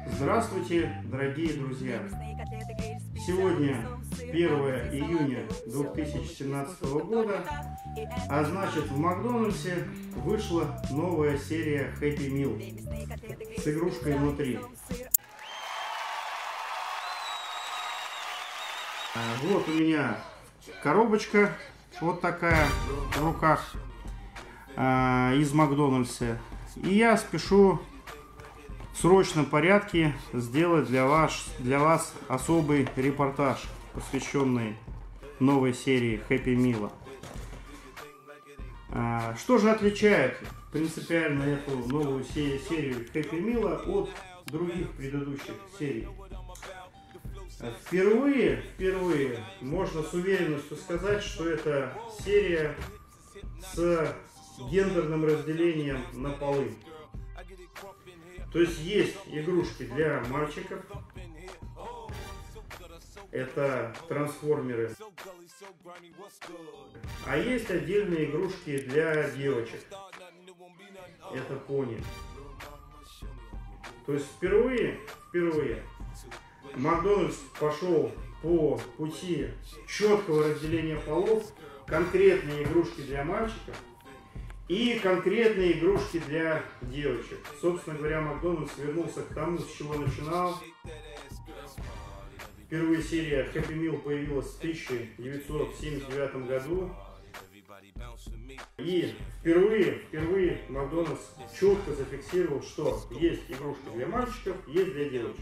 Здравствуйте, дорогие друзья! Сегодня 1 июня 2017 года, а значит в Макдональдсе вышла новая серия Happy Meal с игрушкой внутри. Вот у меня коробочка вот такая в руках из Макдональдса. И я спешу в срочном порядке сделать для вас особый репортаж, посвященный новой серии Happy Meal. Что же отличает принципиально эту новую серию Happy Meal от других предыдущих серий? Впервые можно с уверенностью сказать, что это серия с гендерным разделением на полы. То есть есть игрушки для мальчиков, это трансформеры, а есть отдельные игрушки для девочек, это пони. То есть впервые Макдональдс пошел по пути четкого разделения полов, конкретные игрушки для мальчиков и конкретные игрушки для девочек. Собственно говоря, Макдональдс вернулся к тому, с чего начинал. Впервые серия Happy Meal появилась в 1979 году. И впервые Макдональдс четко зафиксировал, что есть игрушки для мальчиков, есть для девочек.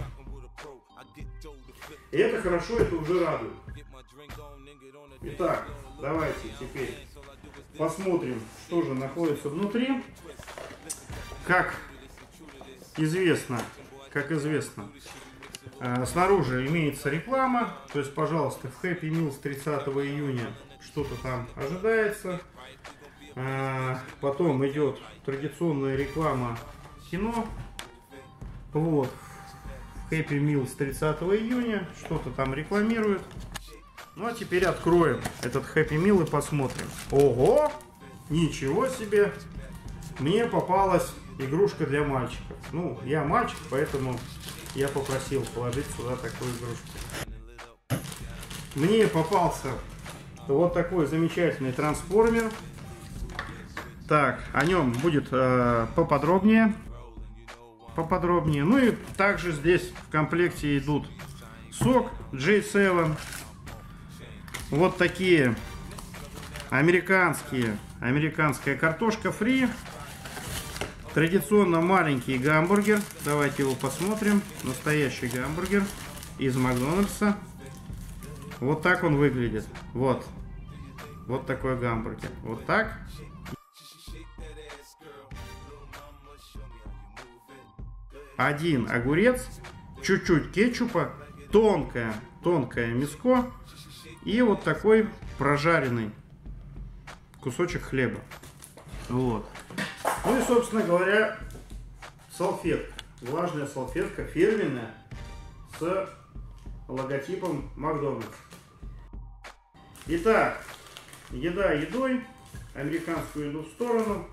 И это хорошо, это уже радует. Итак, давайте теперь посмотрим, что же находится внутри. Как известно, снаружи имеется реклама. То есть, пожалуйста, в Happy Meal с 30 июня что-то там ожидается. Потом идет традиционная реклама кино. Вот. Happy Meal с 30 июня что-то там рекламирует. Ну а теперь откроем этот Happy Meal и посмотрим. Ого! Ничего себе! Мне попалась игрушка для мальчиков. Ну, я мальчик, поэтому я попросил положить сюда такую игрушку. Мне попался вот такой замечательный трансформер. Так, о нем будет поподробнее. Ну и также здесь в комплекте идут сок J7. Вот такие американская картошка фри. Традиционно маленький гамбургер. Давайте его посмотрим. Настоящий гамбургер из Макдональдса. Вот так он выглядит. Вот такой гамбургер. Вот так. Один огурец, чуть-чуть кетчупа, тонкое мяско и вот такой прожаренный кусочек хлеба. Вот. Ну и, собственно говоря, салфетка. Влажная салфетка, фирменная, с логотипом Макдональдс. Итак, еда едой. Американскую еду в сторону.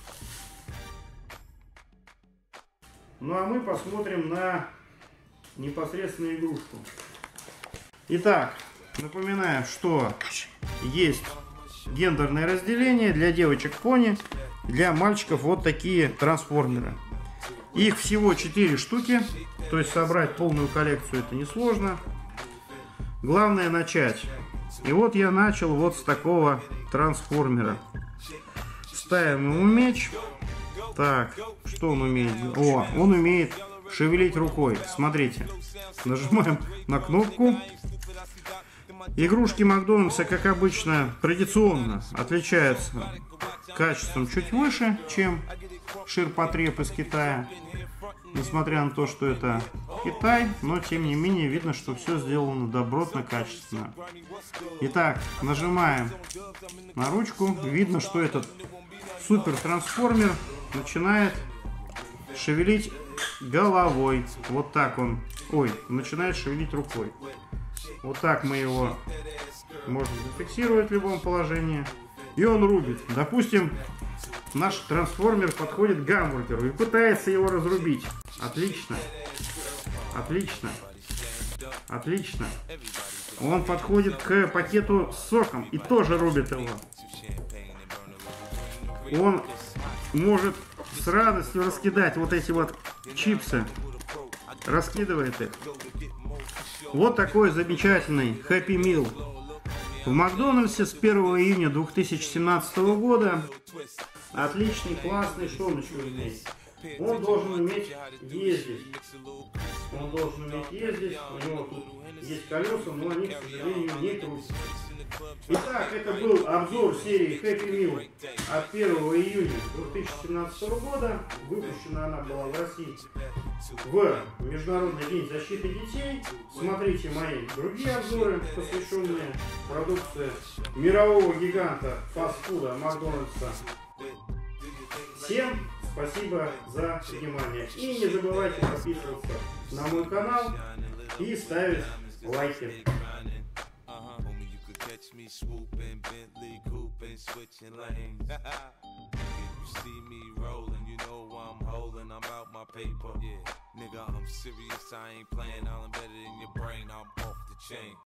Ну а мы посмотрим на непосредственно игрушку. Итак, напоминаю, что есть гендерное разделение для девочек пони, для мальчиков вот такие трансформеры. Их всего 4 штуки, то есть собрать полную коллекцию это несложно. Главное начать. И вот я начал вот с такого трансформера. Ставим ему меч. Так, что он умеет? О, он умеет шевелить рукой. Смотрите. Нажимаем на кнопку. Игрушки Макдональдса, как обычно, традиционно отличаются качеством чуть выше, чем ширпотреб из Китая. Несмотря на то, что это Китай, но тем не менее видно, что все сделано добротно, качественно. Итак, нажимаем на ручку. Видно, что этот супер трансформер начинает шевелить головой. Вот так он. Ой, начинает шевелить рукой. Вот так мы его можем зафиксировать в любом положении. И он рубит. Допустим, наш трансформер подходит к гамбургеру и пытается его разрубить. Отлично. Отлично. Отлично. Он подходит к пакету с соком и тоже рубит его. Он может с радостью раскидать вот эти вот чипсы. Раскидывает их. Вот такой замечательный Happy Meal. В Макдональдсе с 1 июня 2017 года. Отличный, классный, что он еще имеет? Он должен уметь ездить. Он должен уметь ездить. У него тут есть колеса, но они, к сожалению, не крутятся. Итак, это был обзор серии Happy Meal от 1 июня 2017 года. Выпущена она была в России в Международный день защиты детей. Смотрите мои другие обзоры, посвященные продукции мирового гиганта фастфуда Макдональдса. Всем спасибо за внимание. И не забывайте подписываться на мой канал и ставить лайки. Catch me swooping, Bentley cooping, switching lanes. If you see me rolling, you know I'm holding, I'm out my paper. Yeah, nigga, I'm serious, I ain't playing, I'm better than your brain, I'm off the chain.